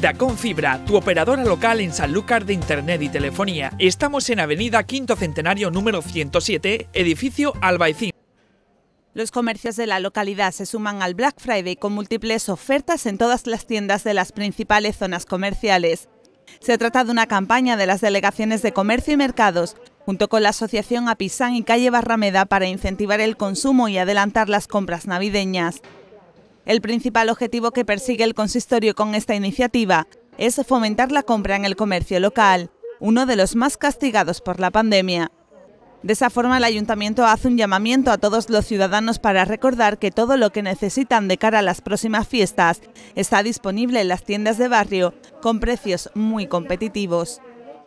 Dacom Fibra, tu operadora local en Sanlúcar de Internet y Telefonía. Estamos en Avenida Quinto Centenario número 107, edificio Albaicín. Los comercios de la localidad se suman al Black Friday con múltiples ofertas en todas las tiendas de las principales zonas comerciales. Se trata de una campaña de las delegaciones de Comercio y Mercados, junto con la Asociación Apisán y Calle Barrameda, para incentivar el consumo y adelantar las compras navideñas. El principal objetivo que persigue el consistorio con esta iniciativa es fomentar la compra en el comercio local, uno de los más castigados por la pandemia. De esa forma, el Ayuntamiento hace un llamamiento a todos los ciudadanos para recordar que todo lo que necesitan de cara a las próximas fiestas está disponible en las tiendas de barrio con precios muy competitivos.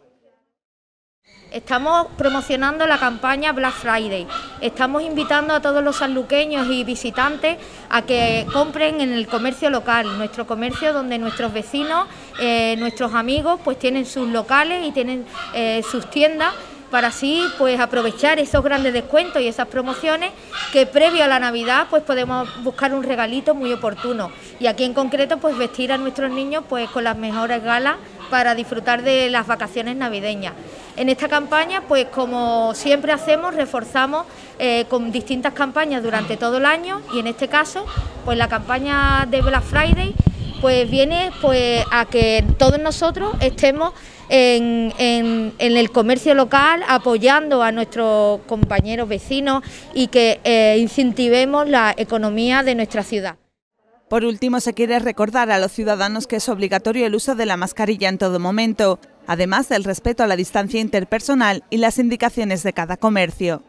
Estamos promocionando la campaña Black Friday. Estamos invitando a todos los sanluqueños y visitantes a que compren en el comercio local, nuestro comercio donde nuestros vecinos, nuestros amigos pues tienen sus locales y tienen sus tiendas, para así pues aprovechar esos grandes descuentos y esas promociones que previo a la Navidad pues podemos buscar un regalito muy oportuno, y aquí en concreto pues vestir a nuestros niños pues con las mejores galas para disfrutar de las vacaciones navideñas. En esta campaña, pues como siempre hacemos, reforzamos con distintas campañas durante todo el año, y en este caso pues la campaña de Black Friday pues viene pues a que todos nosotros estemos en el comercio local apoyando a nuestros compañeros vecinos y que incentivemos la economía de nuestra ciudad. Por último, se quiere recordar a los ciudadanos que es obligatorio el uso de la mascarilla en todo momento, además del respeto a la distancia interpersonal y las indicaciones de cada comercio.